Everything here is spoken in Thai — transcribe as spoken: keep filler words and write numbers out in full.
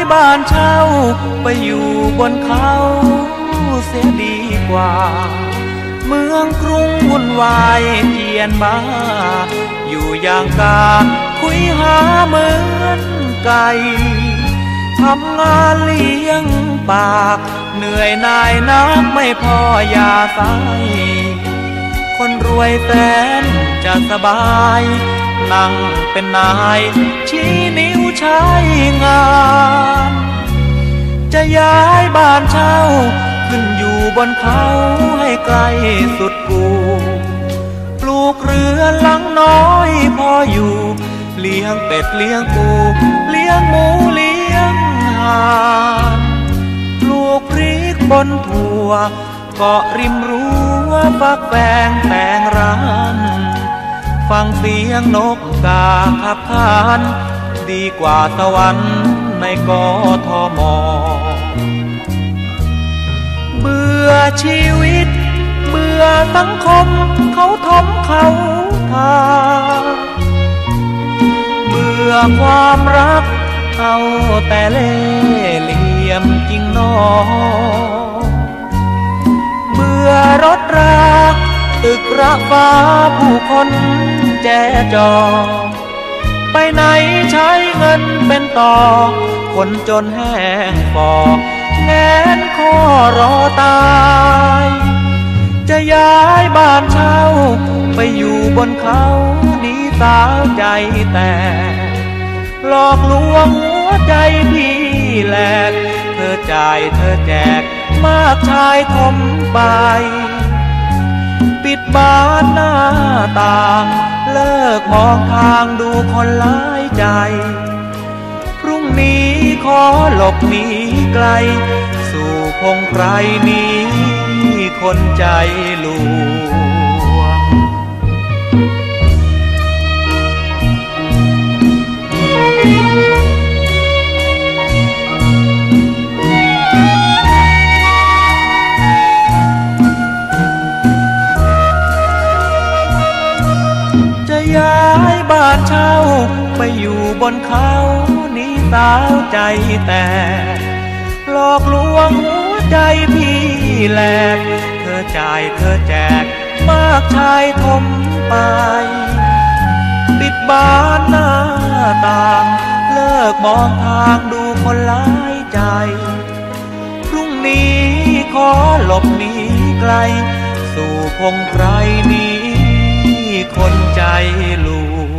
บ้านเช่าไปอยู่บนเขาเสียดีกว่าเมืองกรุงวุ่นวายเจียนบ้าอยู่อย่างกาคุยหาเหมือนไก่ทำงานเลี้ยงปากเหนื่อยนายนักไม่พอยาใสคนรวยแสนจะสบายนั่งเป็นนายชี้นิ้วใช้งานจะย้ายบ้านเช่าขึ้นอยู่บนเขาให้ไกลสุดกูปลูกเรือนหลังน้อยพออยู่เลี้ยงเป็ดเลี้ยงปูเลี้ยงหมูเลี้ยงห่านปลูกพริกบนถั่วเกาะริมรั้วฟักแฟงแต่งร้านฟังเสียงนกกาขับขานดีกว่าสวรรค์ในกทม.เบื่อชีวิตเบื่อสังคมเขาทมเขาทาเบื่อความรักเอาแต่เล่ห์เหลี่ยมจริงนอเบื่อรถราตึกระฟ้าผู้คนแจจอไปไหนใช้เงินเป็นต่อคนจนแห้งฟอแงนคอรอตายจะย้ายบ้านเช่าไปอยู่บนเขานี้สาวใจแต่หลอกลวงหัวใจพี่แหลกเธอจ่ายเธอแจกมากชายคมไปปิดบ้านหน้าต่างเลิกมองทางดูคนหลายใจพรุ่งนี้ขอหลบหนีไกลสู่พงไพรนี้คนใจลวงจะย้ายบ้านเช่าไปอยู่บนเขานี้สาวใจแต่หลอกลวงหัวใจพี่แหลกเธอจ่ายเธอแจกมากชายทมไปปิดบ้านหน้าต่างเลิกมองทางดูคนหลายใจพรุ่งนี้ขอหลบหนีไกลสู่พงไพรนี้คนใจลวง